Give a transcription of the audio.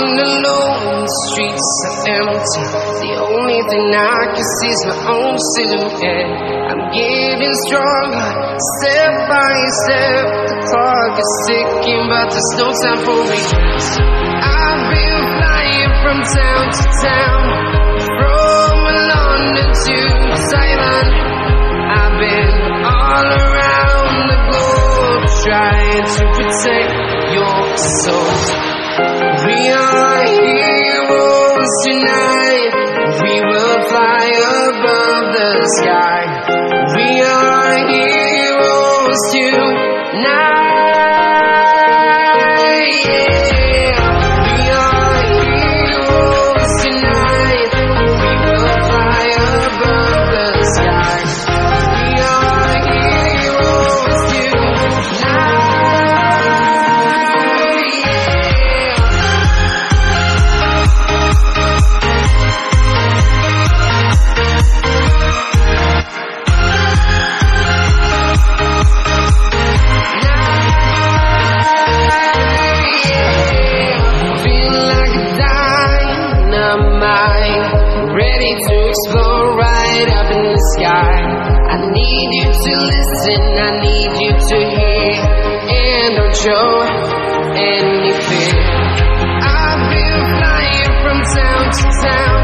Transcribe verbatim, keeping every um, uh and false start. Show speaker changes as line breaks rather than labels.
walking alone, the streets are empty. The only thing I can see is my own silhouette. I'm getting stronger, step by step. The clock is ticking, but there's no time for me. I've been flying from town to town, from London to Thailand. I've been all around the globe, trying to protect your soul. We are heroes tonight. We will fly above the sky. We are heroes tonight. Yeah. We are heroes tonight. We will fly above the sky. We are heroes tonight. Ready to explore right up in the sky. I need you to listen, I need you to hear, and don't show any fear. I've been flying from town to town,